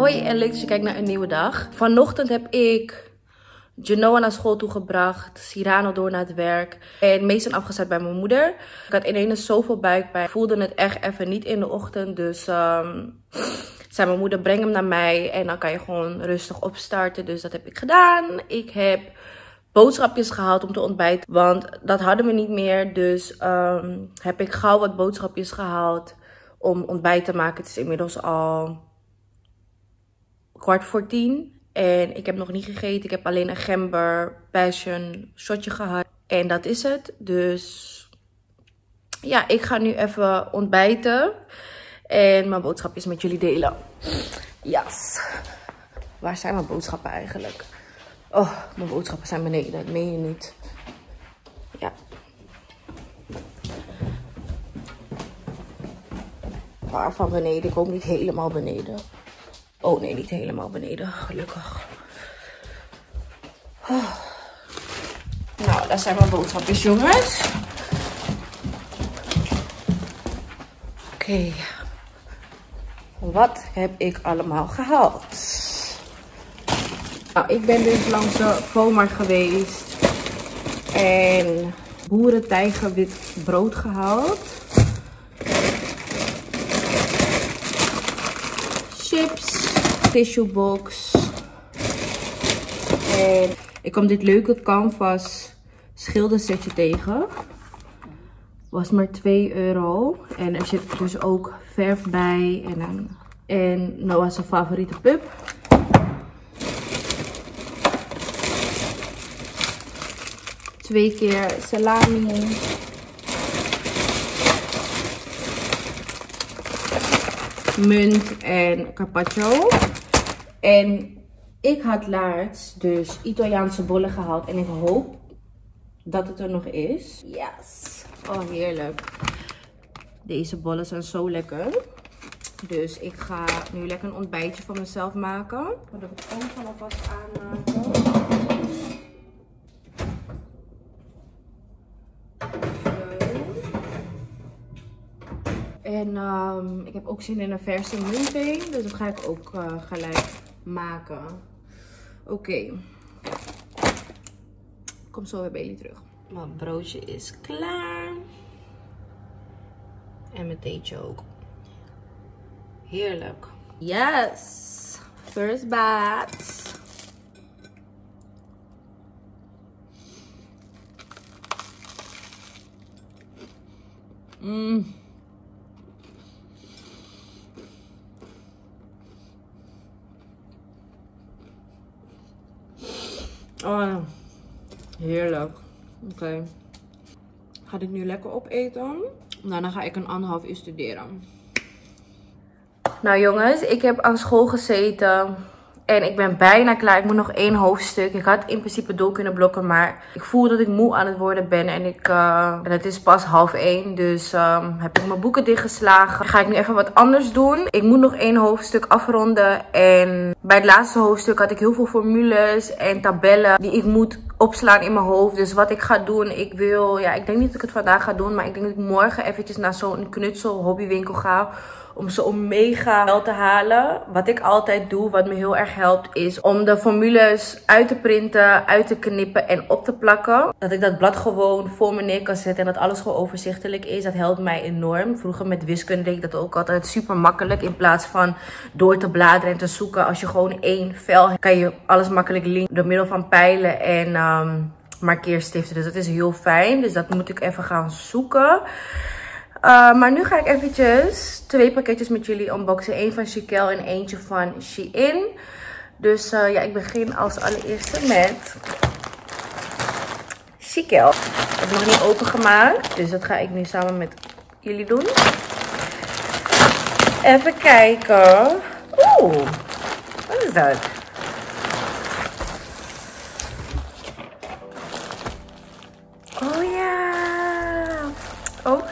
Hoi en leuk dat je kijkt naar een nieuwe dag. Vanochtend heb ik Genoa naar school toegebracht, Cyrano door naar het werk en Mason afgezet bij mijn moeder. Ik had ineens zoveel buikpijn. Ik voelde het echt even niet in de ochtend, dus zei mijn moeder breng hem naar mij en dan kan je gewoon rustig opstarten. Dus dat heb ik gedaan. Ik heb boodschapjes gehaald om te ontbijten, want dat hadden we niet meer. Dus heb ik gauw wat boodschapjes gehaald om ontbijt te maken. Het is inmiddels al 9:15 en ik heb nog niet gegeten. Ik heb alleen een gember passion shotje gehad en dat is het. Dus ja, ik ga nu even ontbijten en mijn boodschapjes met jullie delen. Yes. Waar zijn mijn boodschappen eigenlijk? Oh, mijn boodschappen zijn beneden. Dat meen je niet. Ja. Waar van beneden? Ik hoop niet helemaal beneden. Oh nee, niet helemaal beneden. Gelukkig. Oh. Nou, dat zijn mijn boodschapjes, jongens. Oké. Wat heb ik allemaal gehaald? Nou, ik ben dus langs de Vomar geweest. En boerentijgerwit brood gehaald. Chips. Tissuebox. En ik kwam dit leuke canvas schildersetje tegen. Was maar €2. En er zit dus ook verf bij. En Noah's favoriete pup. Twee keer salami. Munt en carpaccio. En ik had laatst dus Italiaanse bollen gehaald. En ik hoop dat het er nog is. Yes. Oh, heerlijk. Deze bollen zijn zo lekker. Dus ik ga nu lekker een ontbijtje voor mezelf maken. Ik ga het oven alvast aanmaken. En ik heb ook zin in een verse muntbeen. Dus dat ga ik ook gelijk maken. Oké. Kom zo weer bij jullie terug. Mijn broodje is klaar. En mijn theetje ook. Heerlijk. Yes. First bite. Oh, heerlijk. Oké. Ik ga dit nu lekker opeten. Daarna ga ik een 1,5 uur studeren. Nou jongens, ik heb aan school gezeten. En ik ben bijna klaar. Ik moet nog 1 hoofdstuk. Ik had in principe door kunnen blokken. Maar ik voel dat ik moe aan het worden ben. En het is pas 12:30. Dus heb ik mijn boeken dichtgeslagen. Dan ga ik nu even wat anders doen. Ik moet nog 1 hoofdstuk afronden. En bij het laatste hoofdstuk had ik heel veel formules en tabellen die ik moet opslaan in mijn hoofd. Dus wat ik ga doen, ik denk niet dat ik het vandaag ga doen. Maar ik denk dat ik morgen eventjes naar zo'n knutsel hobbywinkel ga. Om zo'n mega gel te halen. Wat ik altijd doe, wat me heel erg helpt, is om de formules uit te printen, uit te knippen en op te plakken. Dat ik dat blad gewoon voor me neer kan zetten en dat alles gewoon overzichtelijk is. Dat helpt mij enorm. Vroeger met wiskunde deed ik dat ook altijd super makkelijk. In plaats van door te bladeren en te zoeken. Als je gewoon 1 vel hebt, kan je alles makkelijk linken door middel van pijlen en markeerstiften. Dus dat is heel fijn. Dus dat moet ik even gaan zoeken. Maar nu ga ik eventjes 2 pakketjes met jullie unboxen. 1 van Chiquelle en eentje van Shein. Dus ja, ik begin als allereerste met Chiquelle. Ik heb nog niet opengemaakt. Dus dat ga ik nu samen met jullie doen. Even kijken. Oeh, wat is dat? Oh ja. Oké.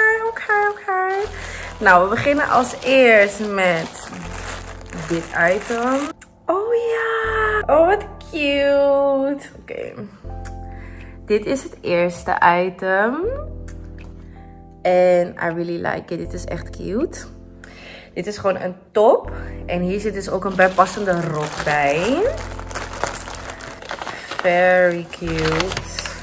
Nou, we beginnen als eerst met dit item. Oh ja. Oh, wat cute. Oké. Dit is het eerste item. En I really like it. Dit is echt cute. Dit is gewoon een top. En hier zit dus ook een bijpassende rok bij. Very cute.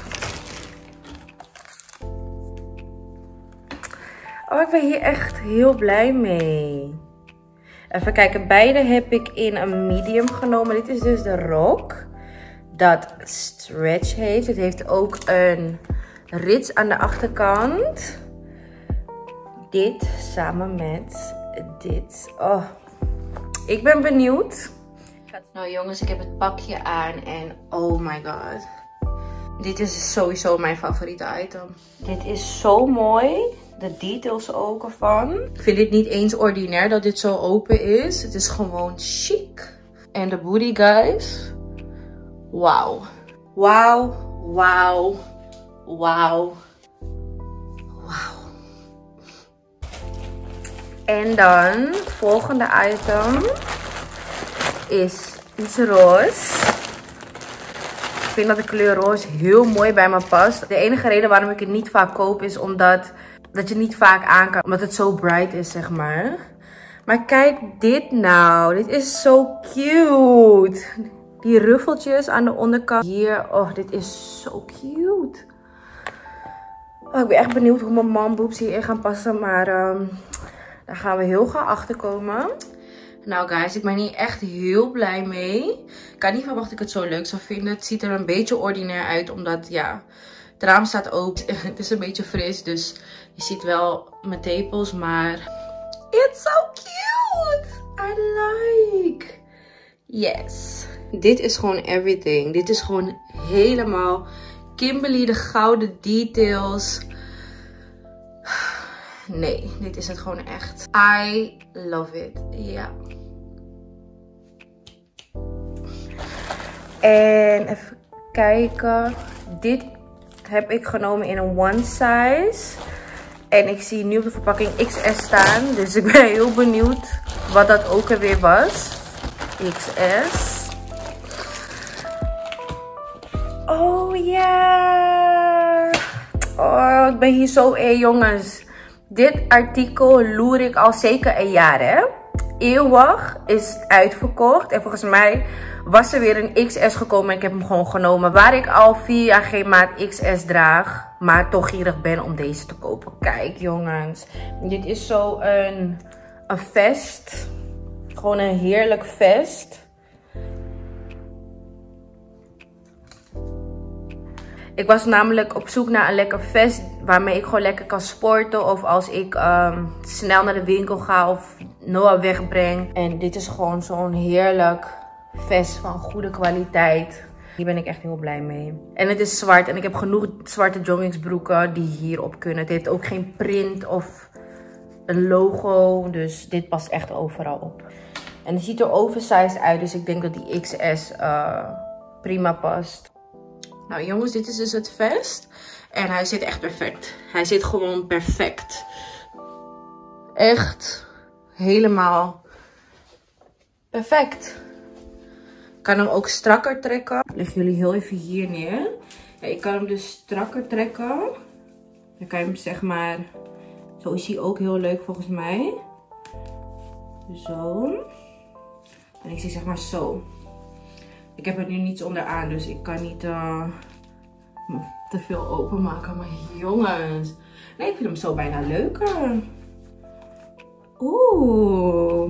Oh, ik ben hier echt heel blij mee. Even kijken, beide heb ik in een medium genomen. Dit is dus de rok dat stretch heeft. Het heeft ook een rits aan de achterkant. Dit samen met dit. Oh, ik ben benieuwd. Nou jongens, ik heb het pakje aan en oh my god. Dit is sowieso mijn favoriete item. Dit is zo mooi. De details ook ervan. Ik vind dit niet eens ordinair dat dit zo open is. Het is gewoon chic. En de booty, guys. Wauw. Wauw. Wauw. Wauw. Wauw. En dan, het volgende item is iets roze. Ik vind dat de kleur roze heel mooi bij me past. De enige reden waarom ik het niet vaak koop is omdat dat je niet vaak aan kan. Omdat het zo bright is, zeg maar. Maar kijk dit nou. Dit is zo cute. Die ruffeltjes aan de onderkant. Hier. Oh, dit is zo cute. Oh, ik ben echt benieuwd hoe mijn manboobs hierin gaan passen. Maar daar gaan we heel gauw achter komen. Nou guys, ik ben hier echt heel blij mee. Ik had niet verwacht dat ik het zo leuk zou vinden. Het ziet er een beetje ordinair uit. Omdat ja, het raam staat open. Het is een beetje fris. Dus je ziet wel mijn tepels. Maar it's so cute. I like. Yes. Dit is gewoon everything. Dit is gewoon helemaal Kimberly, de gouden details. Nee, dit is het gewoon echt. I love it. Ja. En even kijken. Dit heb ik genomen in een one size. En ik zie nu op de verpakking XS staan. Dus ik ben heel benieuwd wat dat ook alweer was. XS. Oh ja. Oh, ik ben hier zo jongens. Dit artikel loer ik al zeker een jaar, hè. Eeuwig is uitverkocht. En volgens mij was er weer een XS gekomen en ik heb hem gewoon genomen. Waar ik al 4 jaar geen maat XS draag. Maar toch gierig ben om deze te kopen. Kijk jongens. Dit is zo een vest. Gewoon een heerlijk vest. Ik was namelijk op zoek naar een lekker vest waarmee ik gewoon lekker kan sporten. Of als ik snel naar de winkel ga of Noah wegbreng. En dit is gewoon zo'n heerlijk vest van goede kwaliteit. Hier ben ik echt heel blij mee. En het is zwart en ik heb genoeg zwarte joggingsbroeken die hierop kunnen. Het heeft ook geen print of een logo. Dus dit past echt overal op. En het ziet er oversized uit. Dus ik denk dat die XS prima past. Nou jongens, dit is dus het vest. En hij zit echt perfect. Hij zit gewoon perfect. Echt helemaal perfect. Ik kan hem ook strakker trekken. Ik leg jullie heel even hier neer. Ja, ik kan hem dus strakker trekken. Dan kan je hem zeg maar... Zo is hij ook heel leuk volgens mij. Zo. En ik zie zeg maar zo. Ik heb er nu niets onderaan, dus ik kan niet te veel openmaken. Maar jongens, nee, ik vind hem zo bijna leuker. Oeh.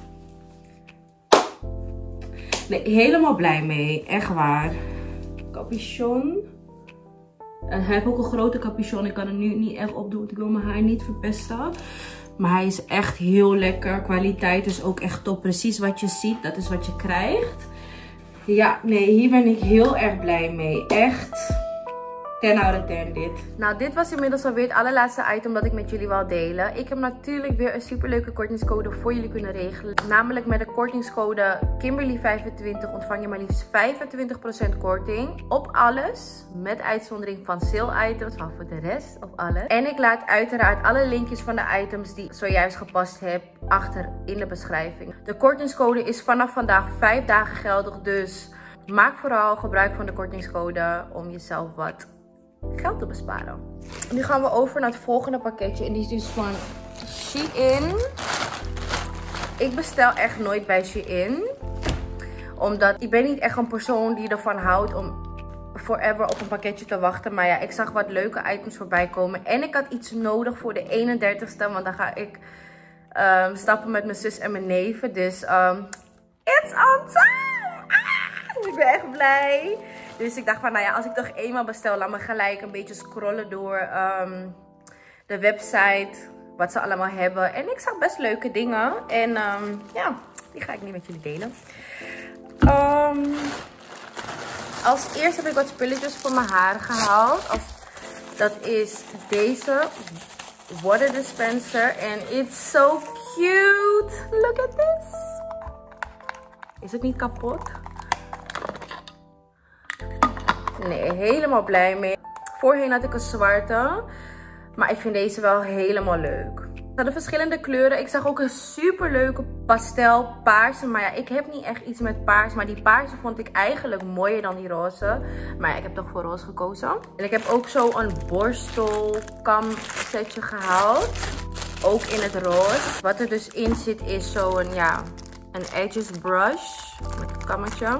Nee, helemaal blij mee. Echt waar. Capuchon. Hij heeft ook een grote capuchon. Ik kan hem nu niet echt opdoen, want ik wil mijn haar niet verpesten. Maar hij is echt heel lekker. Kwaliteit is ook echt top. Precies wat je ziet, dat is wat je krijgt. Ja, nee, hier ben ik heel erg blij mee. Echt 10 out of 10 dit. Nou, dit was inmiddels alweer het allerlaatste item dat ik met jullie wil delen. Ik heb natuurlijk weer een superleuke kortingscode voor jullie kunnen regelen. Namelijk met de kortingscode Kimberly25 ontvang je maar liefst 25% korting op alles. Met uitzondering van sale items, maar voor de rest op alles. En ik laat uiteraard alle linkjes van de items die ik zojuist gepast heb achter in de beschrijving. De kortingscode is vanaf vandaag 5 dagen geldig, dus maak vooral gebruik van de kortingscode om jezelf wat geld te besparen. Nu gaan we over naar het volgende pakketje en die is dus van Shein. ik bestel echt nooit bij Shein. Omdat ik ben niet echt een persoon die ervan houdt om forever op een pakketje te wachten. Maar ja, ik zag wat leuke items voorbij komen. En ik had iets nodig voor de 31ste. Want dan ga ik stappen met mijn zus en mijn neven. Dus it's on time! Ik ben echt blij. Dus ik dacht van, nou ja, als ik toch eenmaal bestel, laat me gelijk een beetje scrollen door de website. Wat ze allemaal hebben. En ik zag best leuke dingen. En ja, die ga ik nu met jullie delen. Als eerste heb ik wat spulletjes voor mijn haar gehaald. Dat is deze water dispenser. En it's so cute. Look at this. Is het niet kapot? Nee, helemaal blij mee. Voorheen had ik een zwarte. Maar ik vind deze wel helemaal leuk. Ze hadden verschillende kleuren. Ik zag ook een super leuke pastel paarse. Maar ja, ik heb niet echt iets met paars. Maar die paarse vond ik eigenlijk mooier dan die roze. Maar ja, ik heb toch voor roze gekozen. En ik heb ook zo een borstelkam setje gehaald. Ook in het roze. Wat er dus in zit is zo'n, ja, een edges brush. Met het kammetje.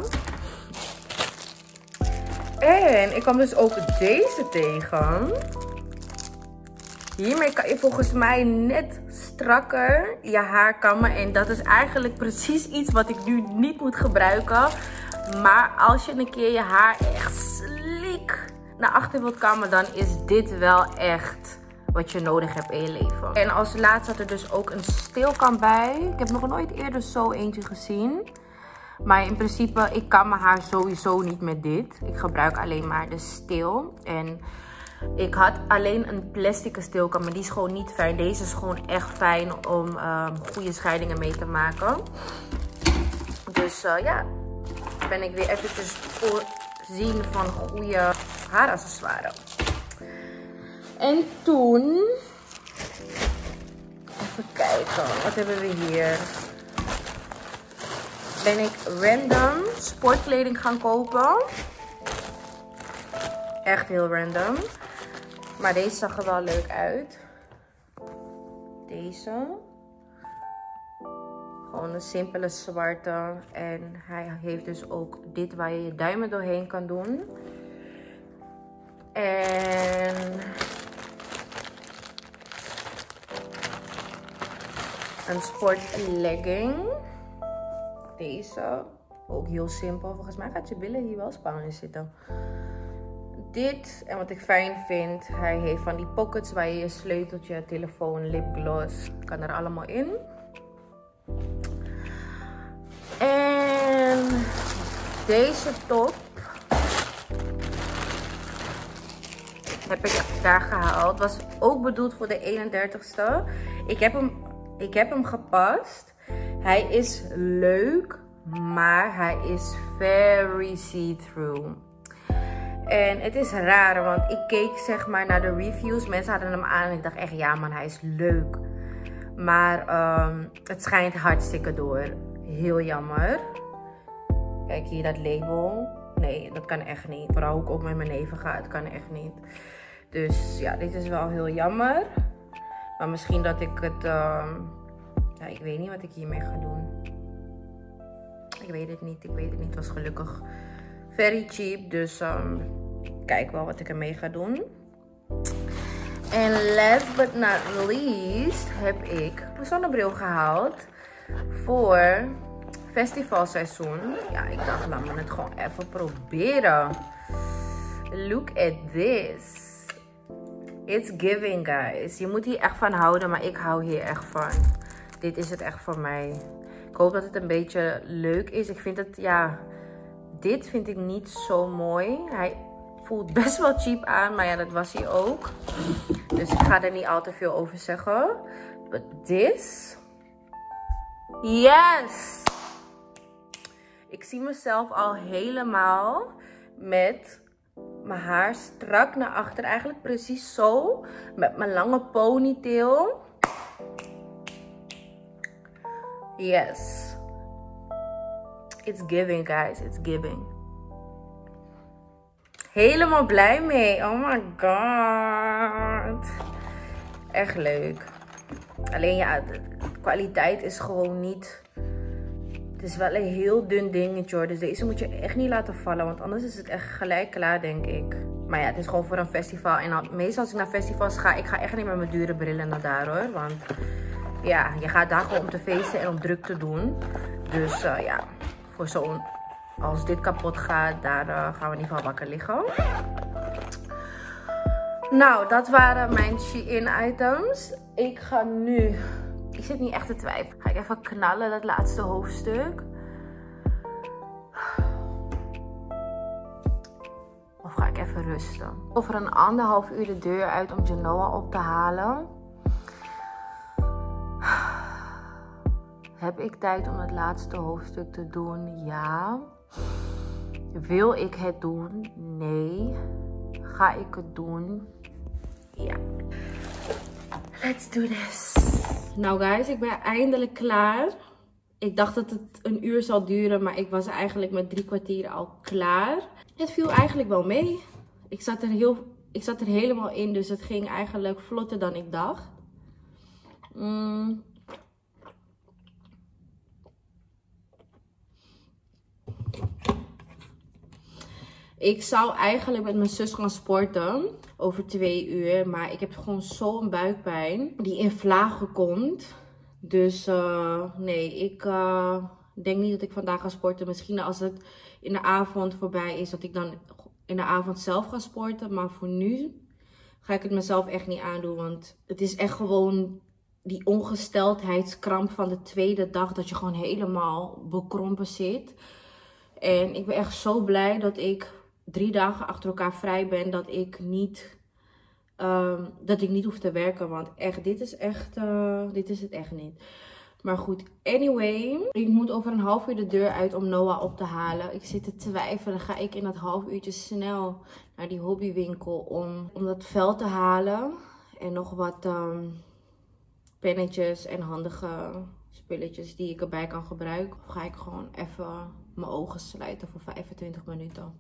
En ik kwam dus ook deze tegen. Hiermee kan je volgens mij net strakker je haar kammen. En dat is eigenlijk precies iets wat ik nu niet moet gebruiken. Maar als je een keer je haar echt sleek naar achter wilt kammen, dan is dit wel echt wat je nodig hebt in je leven. En als laatste zat er dus ook een steelkam bij. Ik heb nog nooit eerder zo eentje gezien. Maar in principe, ik kam mijn haar sowieso niet met dit. Ik gebruik alleen maar de steel. En ik had alleen een plastic steelkam, maar die is gewoon niet fijn. Deze is gewoon echt fijn om goede scheidingen mee te maken. Dus ja, ben ik weer eventjes voorzien van goede haaraccessoires. En toen, even kijken, wat hebben we hier? Ben ik random sportkleding gaan kopen. Echt heel random. Maar deze zag er wel leuk uit. Deze. Gewoon een simpele zwarte. En hij heeft dus ook dit waar je je duimen doorheen kan doen. En een sportlegging. Deze. Ook heel simpel. Volgens mij gaat je billen hier wel spannend in zitten. Dit. En wat ik fijn vind. Hij heeft van die pockets waar je je sleuteltje, telefoon, lipgloss. Kan er allemaal in. En deze top heb ik daar gehaald. Was ook bedoeld voor de 31ste. Ik heb hem gepast. Hij is leuk, maar hij is very see-through. En het is raar, want ik keek zeg maar naar de reviews. Mensen hadden hem aan en ik dacht echt, ja man, hij is leuk. Maar het schijnt hartstikke door. Heel jammer. Kijk hier dat label. Nee, dat kan echt niet. Vooral hoe ik ook met mijn neven ga, het kan echt niet. Dus ja, dit is wel heel jammer. Maar misschien dat ik het... ja, ik weet niet wat ik hiermee ga doen. Ik weet het niet. Het was gelukkig very cheap. Dus kijk wel wat ik ermee ga doen. En last but not least heb ik een zonnebril gehaald. Voor festivalseizoen. Ja, ik dacht, laat me het gewoon even proberen. Look at this. It's giving, guys. Je moet hier echt van houden, maar ik hou hier echt van. Dit is het echt voor mij. Ik hoop dat het een beetje leuk is. Ik vind het, ja, dit vind ik niet zo mooi. Hij voelt best wel cheap aan, maar ja, dat was hij ook. Dus ik ga er niet al te veel over zeggen. But this... Yes! Ik zie mezelf al helemaal met mijn haar strak naar achter. Eigenlijk precies zo. Met mijn lange ponytail. Yes. It's giving, guys. It's giving. Helemaal blij mee. Oh my god. Echt leuk. Alleen ja, de kwaliteit is gewoon niet... Het is wel een heel dun dingetje hoor. Dus deze moet je echt niet laten vallen. Want anders is het echt gelijk klaar, denk ik. Maar ja, het is gewoon voor een festival. En dan, meestal als ik naar festivals ga, ik ga echt niet met mijn dure brillen naar daar hoor. Want ja, je gaat daar gewoon om te feesten en om druk te doen. Dus ja, voor zo'n... Als dit kapot gaat, daar gaan we niet van wakker liggen. Nou, dat waren mijn Shein items. Ik ga nu... Ik zit niet echt te twijfelen. Ga ik even knallen, dat laatste hoofdstuk. Of ga ik even rusten? Over een 1,5 uur de deur uit om Genoa op te halen. Heb ik tijd om het laatste hoofdstuk te doen? Ja. Wil ik het doen? Nee. Ga ik het doen? Ja. Let's do this. Nou guys, ik ben eindelijk klaar. Ik dacht dat het een uur zou duren, maar ik was eigenlijk met 3 kwartier al klaar. Het viel eigenlijk wel mee. Ik zat er helemaal in, dus het ging eigenlijk vlotter dan ik dacht. Ik zou eigenlijk met mijn zus gaan sporten over 2 uur. Maar ik heb gewoon zo'n buikpijn die in vlagen komt. Dus nee, ik denk niet dat ik vandaag ga sporten. Misschien als het in de avond voorbij is, dat ik dan in de avond zelf ga sporten. Maar voor nu ga ik het mezelf echt niet aandoen. Want het is echt gewoon die ongesteldheidskramp van de tweede dag. Dat je gewoon helemaal bekrompen zit. En ik ben echt zo blij dat ik 3 dagen achter elkaar vrij ben. Dat ik niet hoef te werken. Want echt, dit is het echt niet. Maar goed, anyway. Ik moet over een half uur de deur uit om Noah op te halen. Ik zit te twijfelen. Ga ik in dat half uurtje snel naar die hobbywinkel om dat vel te halen. En nog wat pennetjes en handige spulletjes die ik erbij kan gebruiken. Of ga ik gewoon even mijn ogen sluiten voor 25 minuten.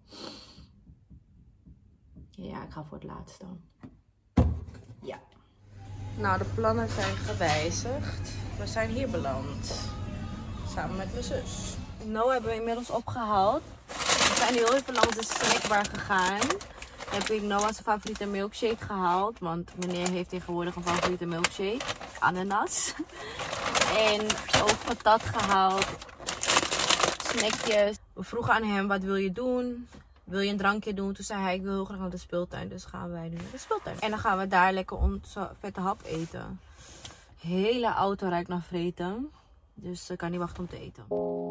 Ja, ik ga voor het laatste. Ja. Nou, de plannen zijn gewijzigd. We zijn hier beland. Samen met mijn zus. Noah hebben we inmiddels opgehaald. We zijn heel even langs de snackbar gegaan. Heb ik Noah's favoriete milkshake gehaald. Want meneer heeft tegenwoordig een favoriete milkshake. Ananas. En ook patat gehaald. Snackjes. We vroegen aan hem, wat wil je doen? Wil je een drankje doen? Toen zei hij, ik wil heel graag naar de speeltuin. Dus gaan wij nu naar de speeltuin. En dan gaan we daar lekker onze vette hap eten. Hele auto ruikt naar vreten. Dus ik kan niet wachten om te eten.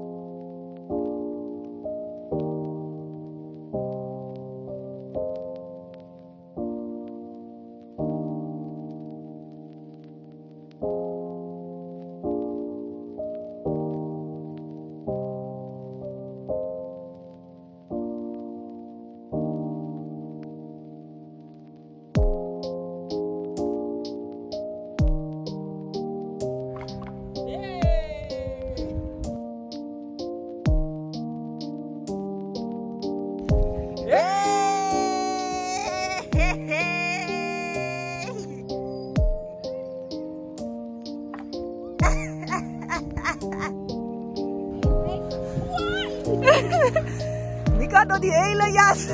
Mika door die hele jas.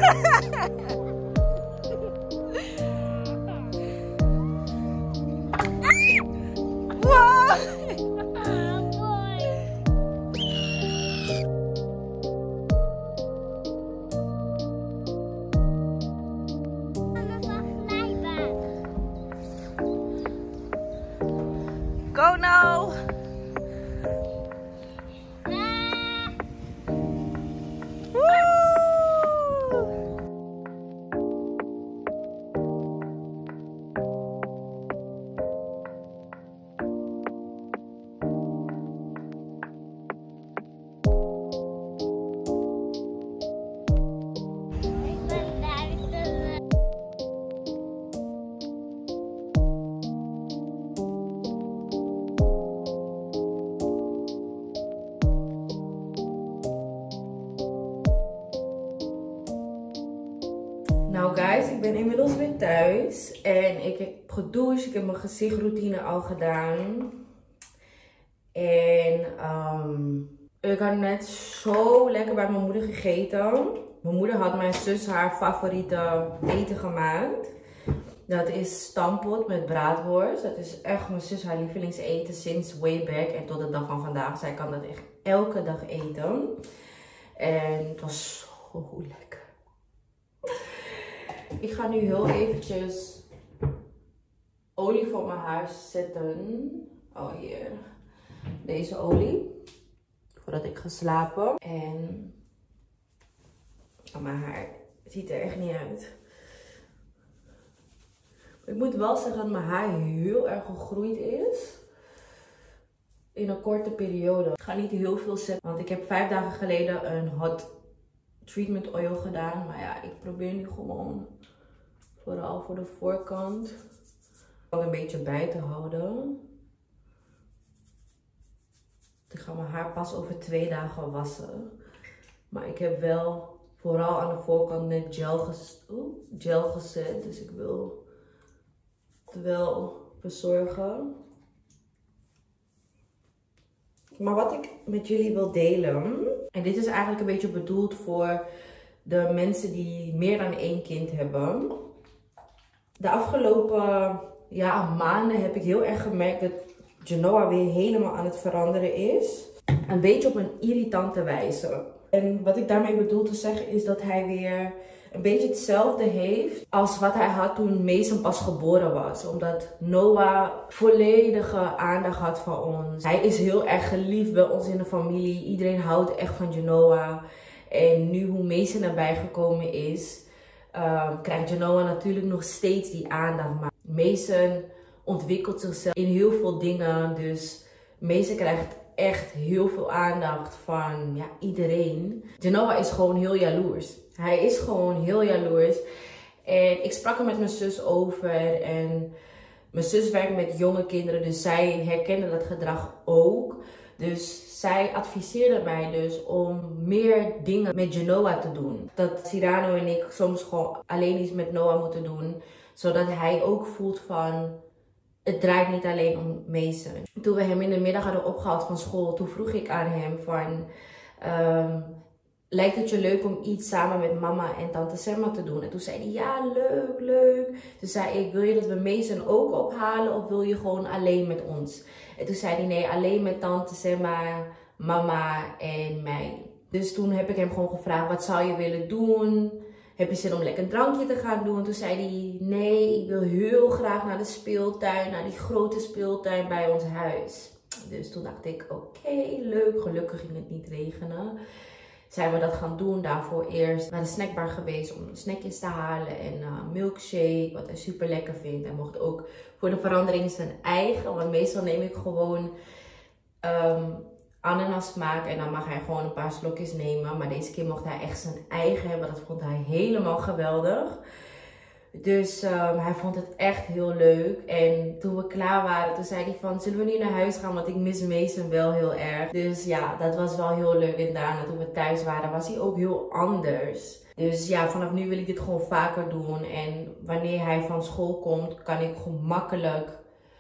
Wow. Go now. Nou guys, ik ben inmiddels weer thuis en ik gedoucht, ik heb mijn gezichtroutine al gedaan. En ik had net zo lekker bij mijn moeder gegeten. Mijn moeder had mijn zus haar favoriete eten gemaakt. Dat is stampot met braadworst. Dat is echt mijn zus haar lievelingseten sinds way back. En tot de dag van vandaag. Zij kan dat echt elke dag eten. En het was zo lekker. Ik ga nu heel eventjes olie voor mijn haar zetten. Oh, hier. Deze olie. Voordat ik ga slapen. En oh, mijn haar ziet er echt niet uit. Ik moet wel zeggen dat mijn haar heel erg gegroeid is. In een korte periode. Ik ga niet heel veel zetten. Want ik heb 5 dagen geleden een hot treatment oil gedaan. Maar ja, ik probeer nu gewoon vooral voor de voorkant ook een beetje bij te houden. Ik ga mijn haar pas over 2 dagen wassen. Maar ik heb wel vooral aan de voorkant net gel gezet. Dus ik wil het wel verzorgen. Maar wat ik met jullie wil delen. En dit is eigenlijk een beetje bedoeld voor de mensen die meer dan 1 kind hebben. De afgelopen maanden heb ik heel erg gemerkt dat Genoa weer helemaal aan het veranderen is. Een beetje op een irritante wijze. En wat ik daarmee bedoel te zeggen is dat hij weer een beetje hetzelfde heeft als wat hij had toen Mason pas geboren was. Omdat Noah volledige aandacht had van ons. Hij is heel erg geliefd bij ons in de familie. Iedereen houdt echt van Genoa. En nu hoe Mason erbij gekomen is, krijgt Genoa natuurlijk nog steeds die aandacht. Maar Mason ontwikkelt zichzelf in heel veel dingen. Dus Mason krijgt echt heel veel aandacht van iedereen. Genoa is gewoon heel jaloers. Hij is gewoon heel jaloers. En ik sprak er met mijn zus over. En mijn zus werkt met jonge kinderen. Dus zij herkende dat gedrag ook. Dus zij adviseerde mij dus om meer dingen met Genoa te doen. Dat Cyrano en ik soms gewoon alleen iets met Noah moeten doen. Zodat hij ook voelt van, het draait niet alleen om Mason. Toen we hem in de middag hadden opgehaald van school, toen vroeg ik aan hem van, lijkt het je leuk om iets samen met mama en tante Semma te doen? En toen zei hij, ja, leuk, leuk. Toen zei ik, wil je dat we Mason ook ophalen of wil je gewoon alleen met ons? En toen zei hij, nee, alleen met tante Semma, mama en mij. Dus toen heb ik hem gewoon gevraagd, wat zou je willen doen? Heb je zin om lekker een drankje te gaan doen? Toen zei hij, nee, ik wil heel graag naar de speeltuin, naar die grote speeltuin bij ons huis. Dus toen dacht ik, oké, leuk. Gelukkig ging het niet regenen. Zijn we dat gaan doen. Daarvoor eerst naar de snackbar geweest om snackjes te halen en milkshake, wat hij super lekker vindt. Hij mocht ook voor de verandering zijn eigen, want meestal neem ik gewoon ananasmaak en dan mag hij gewoon een paar slokjes nemen. Maar deze keer mocht hij echt zijn eigen hebben. Dat vond hij helemaal geweldig. Dus hij vond het echt heel leuk. En toen we klaar waren, toen zei hij van, zullen we nu naar huis gaan? Want ik mis Mason wel heel erg. Dus ja, dat was wel heel leuk. En daarna toen we thuis waren, was hij ook heel anders. Dus ja, vanaf nu wil ik dit gewoon vaker doen. En wanneer hij van school komt, kan ik gemakkelijk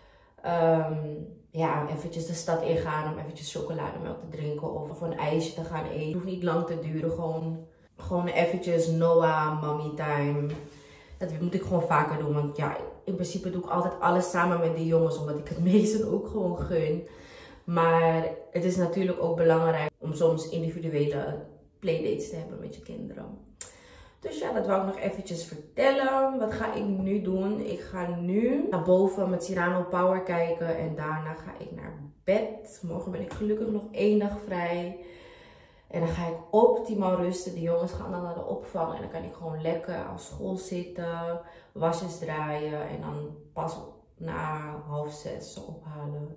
eventjes de stad ingaan om eventjes chocolademelk te drinken of een ijsje te gaan eten. Het hoeft niet lang te duren, gewoon eventjes Noah, mommy time. Dat moet ik gewoon vaker doen, want ja, in principe doe ik altijd alles samen met die jongens, omdat ik het meestal ook gewoon gun. Maar het is natuurlijk ook belangrijk om soms individuele playdates te hebben met je kinderen. Dus ja, dat wou ik nog eventjes vertellen. Wat ga ik nu doen? Ik ga nu naar boven met Cyrano Power kijken en daarna ga ik naar bed. Morgen ben ik gelukkig nog 1 dag vrij. En dan ga ik optimaal rusten. De jongens gaan dan naar de opvang. En dan kan ik gewoon lekker aan school zitten. Wasjes draaien. En dan pas na 5:30 ophalen.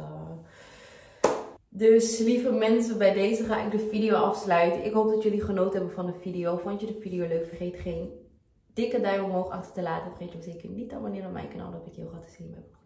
Dus lieve mensen, bij deze ga ik de video afsluiten. Ik hoop dat jullie genoten hebben van de video. Vond je de video leuk? Vergeet geen dikke duim omhoog achter te laten. Vergeet je ook zeker niet te abonneren op mijn kanaal. Dat ik je heel graag te zien heb.